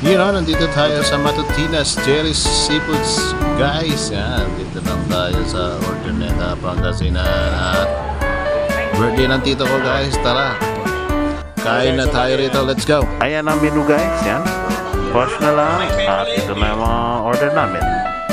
Nandito tayo sa Matutinas Jerry's Seafoods, guys. Yan, dito lang tayo sa Ordineta, Pangasinan. At birthday ng tito ko, guys. Tara, kain na tayo rito. Let's go. Ayan ang menu, guys. Yan, wash na lang. At ito na yung mga order namin.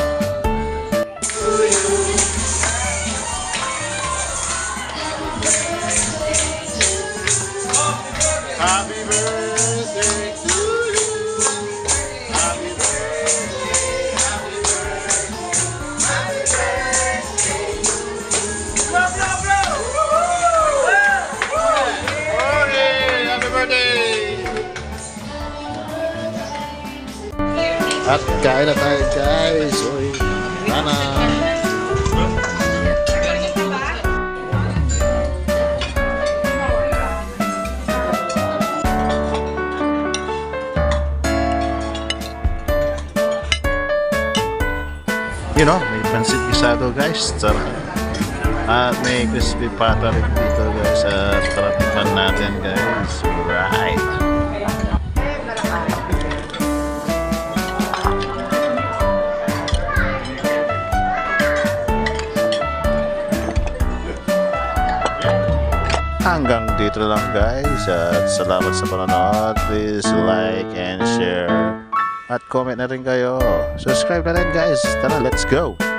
Happy birthday to you. Happy birthday, happy birthday, happy birthday. Bro, bro, bro. Okay, happy birthday. At kain na tayo, guys. Uy, sana. May pansit gisado, guys. Sarap. At may crispy pata rin dito, guys. At tarapitan natin, guys. Right. Hanggang dito lang, guys. At salamat sa panonood. Please like and share. At comment na rin kayo. Subscribe na rin, guys. Tara, let's go!